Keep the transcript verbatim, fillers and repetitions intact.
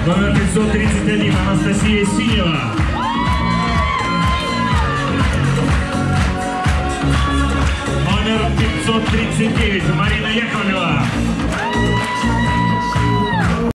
Номер пятьсот тридцать один Анастасия Синева. Номер пятьсот тридцать девять Марина Яковлева.